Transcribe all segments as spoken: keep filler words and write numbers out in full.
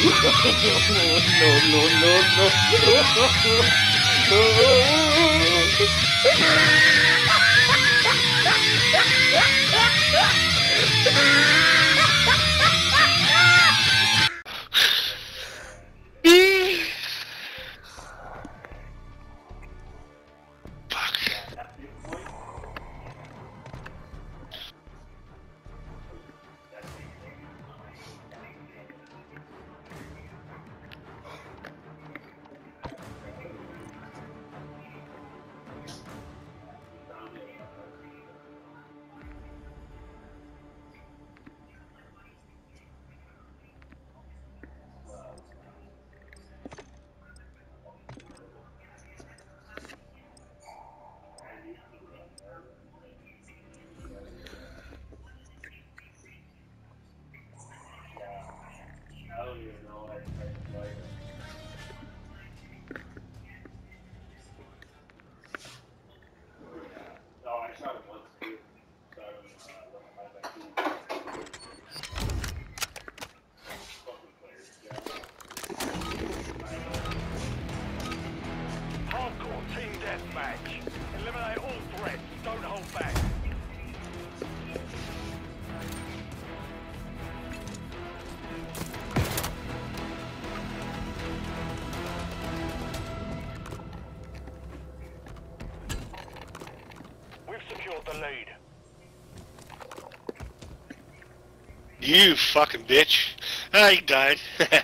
You fucking bitch. Ah, he died.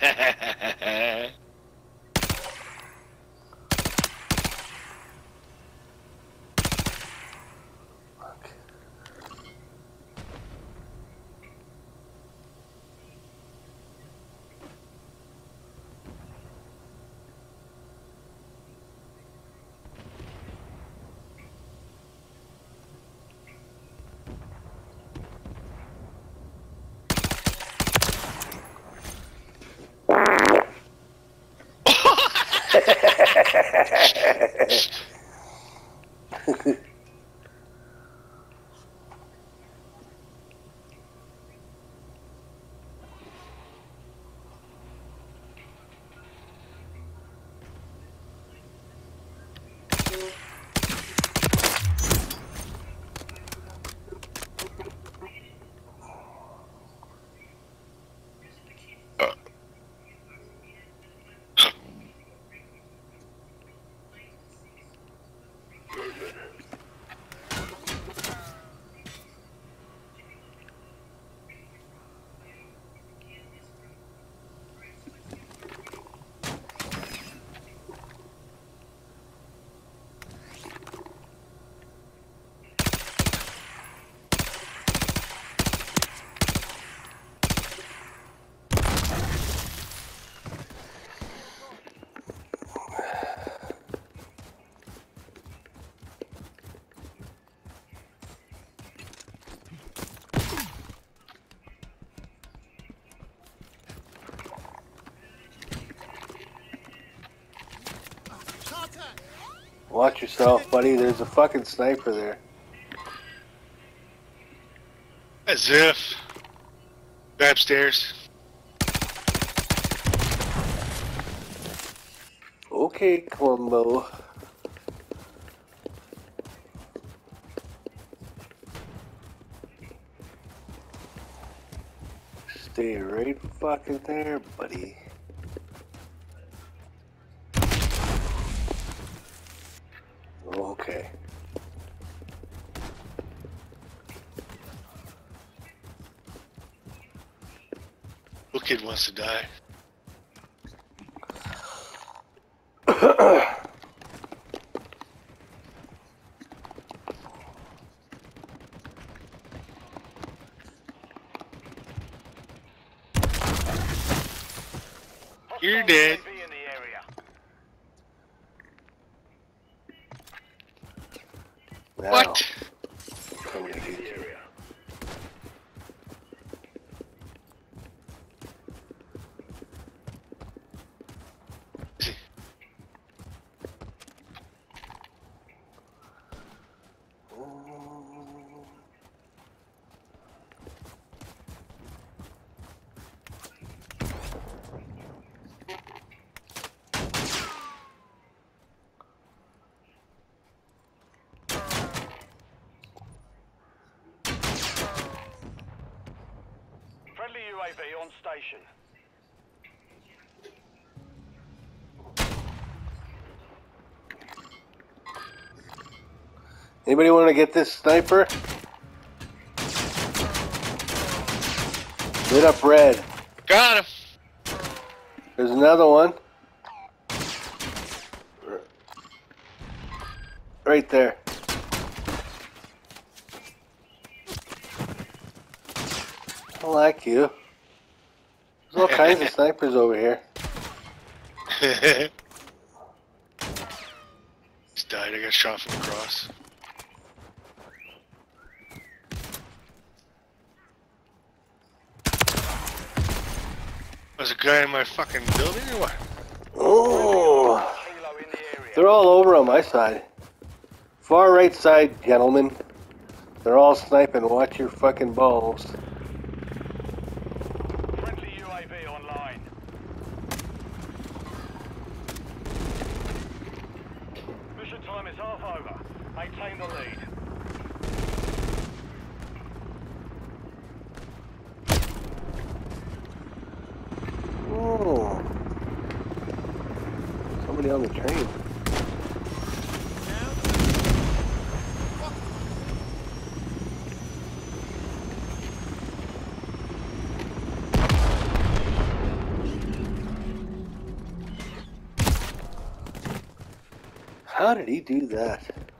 Watch yourself, buddy. There's a fucking sniper there. As if. Go upstairs. Okay, Columbo. Stay right fucking there, buddy. Okay. Little kid wants to die. You're dead. Now, What? coming to you. A V on station. Anybody want to get this sniper? Lit up red. Got him. There's another one. Right there. I like you. There's all kinds of snipers over here. He's died. I got shot from across. There's a guy in my fucking building or what? Oh, Kilo in the area. they're all over on my side. Far right side, gentlemen. They're all sniping. Watch your fucking balls. Friendly U A V online. Mission time is half over. Maintain the lead. Oh, somebody on the train. How did he do that?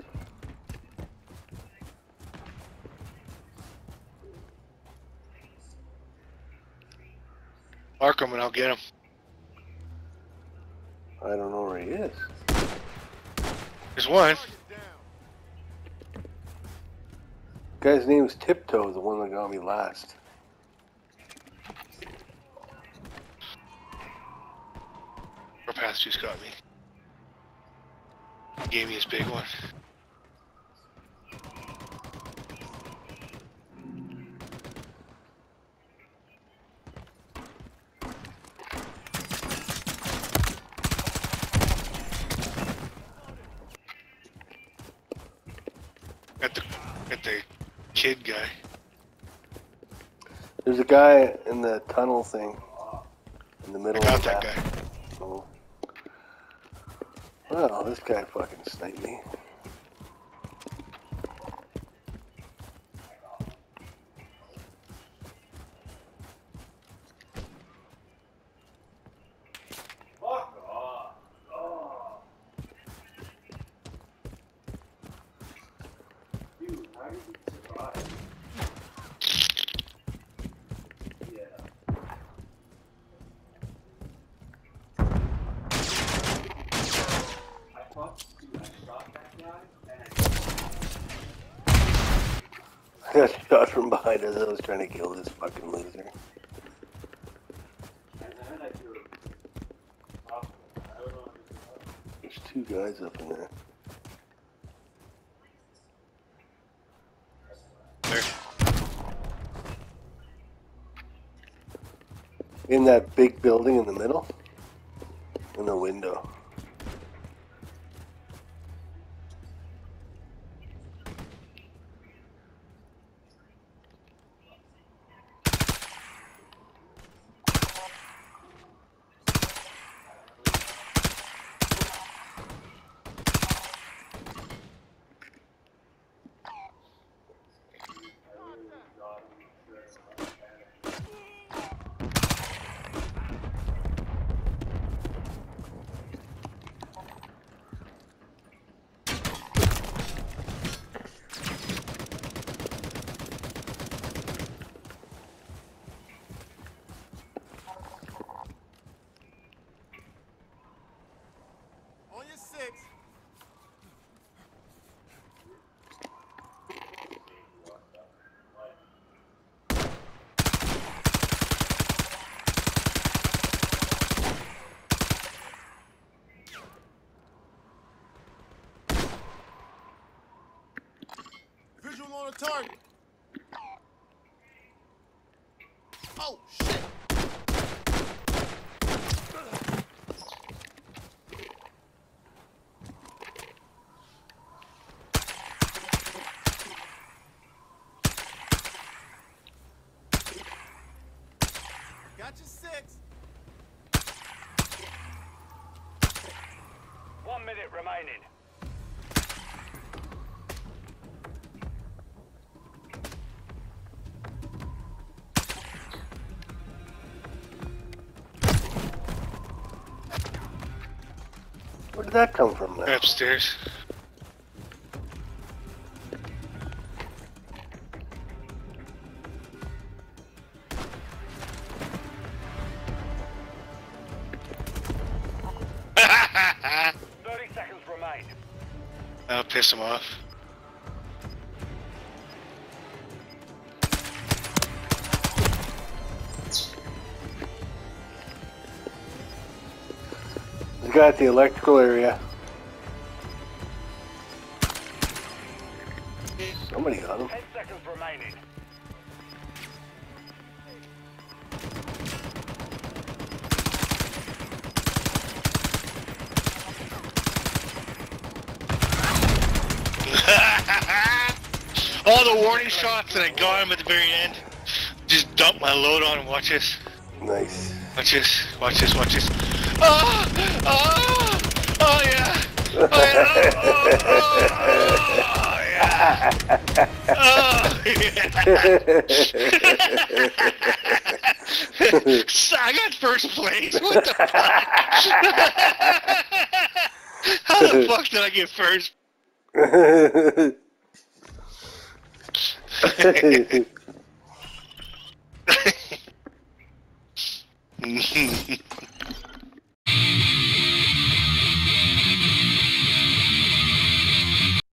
Mark him and I'll get him. I don't know where he is. There's one. Guy's name's Tiptoe, the one that got me last. Warpath just got me. He gave me his big one. Got the, got the kid guy. There's a guy in the tunnel thing. In the I middle got of that guy. Oh. Well, this guy fucking sniped me. I got shot from behind as I was trying to kill this fucking loser. There's two guys up in there. There. In that big building in the middle? In the window. Visual on a target. Oh, shit. remaining. Where did that come from now? Upstairs. thirty seconds remain. I'll piss him off. We got the electrical area. Somebody got him. ten seconds remaining. All the warning shots that I got him at the very end. Just dump my load on and watch this. Nice. Watch this. Watch this. Watch this. Oh! Oh! Oh yeah! Oh yeah! Oh, yeah! Oh yeah! So I got first place. What the fuck? How the fuck did I get first?